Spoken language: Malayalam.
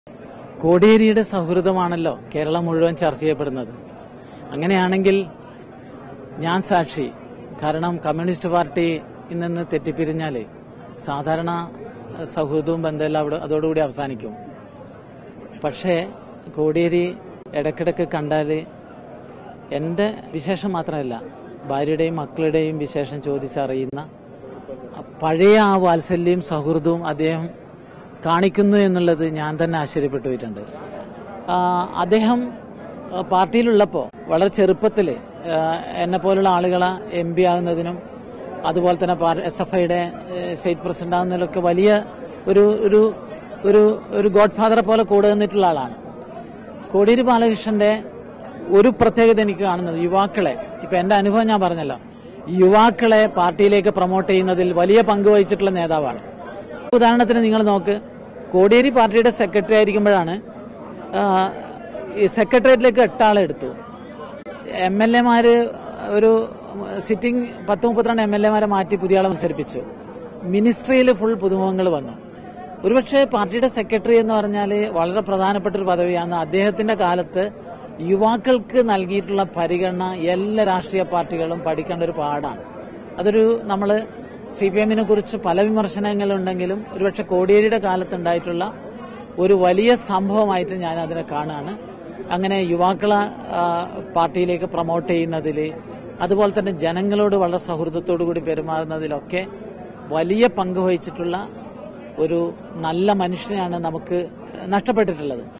കോടിയേരിയുടെ സൗഹൃദമാണല്ലോ കേരളം മുഴുവൻ ചർച്ച ചെയ്യപ്പെടുന്നത്. അങ്ങനെയാണെങ്കിൽ ഞാൻ സാക്ഷി. കാരണം കമ്മ്യൂണിസ്റ്റ് പാർട്ടി നിന്ന് തെറ്റിപ്പിരിഞ്ഞാൽ സാധാരണ സൗഹൃദവും ബന്ധമെല്ലാം അതോടുകൂടി അവസാനിക്കും. പക്ഷേ കോടിയേരി ഇടയ്ക്കിടയ്ക്ക് കണ്ടാൽ എൻ്റെ വിശേഷം മാത്രമല്ല, ഭാര്യയുടെയും മക്കളുടെയും വിശേഷം ചോദിച്ചറിയുന്ന പഴയ ആ വാത്സല്യവും സൗഹൃദവും അദ്ദേഹം കാണിക്കുന്നു എന്നുള്ളത് ഞാൻ തന്നെ ആശ്ചര്യപ്പെട്ടു പോയിട്ടുണ്ട്. അദ്ദേഹം പാർട്ടിയിലുള്ളപ്പോൾ വളരെ ചെറുപ്പത്തിൽ എന്നെപ്പോലുള്ള ആളുകളെ MP ആകുന്നതിനും അതുപോലെ തന്നെ SFIയുടെ സ്റ്റേറ്റ് പ്രസിഡന്റ് ആകുന്നതിലൊക്കെ വലിയ ഒരു ഒരു ഒരു ഒരു ഗോഡ് ഫാദറെ പോലെ കൂടെ നിന്നിട്ടുള്ള ആളാണ്. കോടിയേരി ബാലകൃഷ്ണന്റെ ഒരു പ്രത്യേകത എനിക്ക് കാണുന്നത് യുവാക്കളെ, ഇപ്പൊ എന്റെ അനുഭവം ഞാൻ പറഞ്ഞല്ലോ, യുവാക്കളെ പാർട്ടിയിലേക്ക് പ്രൊമോട്ട് ചെയ്യുന്നതിൽ വലിയ പങ്ക് വഹിച്ചിട്ടുള്ള നേതാവാണ്. ഉദാഹരണത്തിന് നിങ്ങൾ നോക്ക്, കോടിയേരി പാർട്ടിയുടെ സെക്രട്ടറി ആയിരിക്കുമ്പോഴാണ് സെക്രട്ടേറിയറ്റിലേക്ക് 8 ആളെ എടുത്തു. MLA ഒരു സിറ്റിംഗ് 10-32 MLA മാറ്റി പുതിയ ആളെ മത്സരിപ്പിച്ചു. മിനിസ്ട്രിയിൽ ഫുൾ പുതുമുഖങ്ങൾ വന്നു. ഒരുപക്ഷെ പാർട്ടിയുടെ സെക്രട്ടറി എന്ന് പറഞ്ഞാൽ വളരെ പ്രധാനപ്പെട്ട ഒരു പദവിയാണ്. അദ്ദേഹത്തിന്റെ കാലത്ത് യുവാക്കൾക്ക് നൽകിയിട്ടുള്ള പരിഗണന എല്ലാ രാഷ്ട്രീയ പാർട്ടികളും പഠിക്കേണ്ട ഒരു പാഠാണ്. അതൊരു നമ്മൾ CPMനെ കുറിച്ച് പല വിമർശനങ്ങളുണ്ടെങ്കിലും ഒരുപക്ഷെ കോടിയേരിയുടെ കാലത്തുണ്ടായിട്ടുള്ള ഒരു വലിയ സംഭവമായിട്ട് ഞാൻ അതിനെ കാണുകയാണ്. അങ്ങനെ യുവാക്കളെ പാർട്ടിയിലേക്ക് പ്രൊമോട്ട് ചെയ്യുന്നതിൽ, അതുപോലെ തന്നെ ജനങ്ങളോട് വളരെ സൗഹൃദത്തോടു കൂടി പെരുമാറുന്നതിലൊക്കെ വലിയ പങ്ക് വഹിച്ചിട്ടുള്ള ഒരു നല്ല മനുഷ്യനെയാണ് നമുക്ക് നഷ്ടപ്പെട്ടിട്ടുള്ളത്.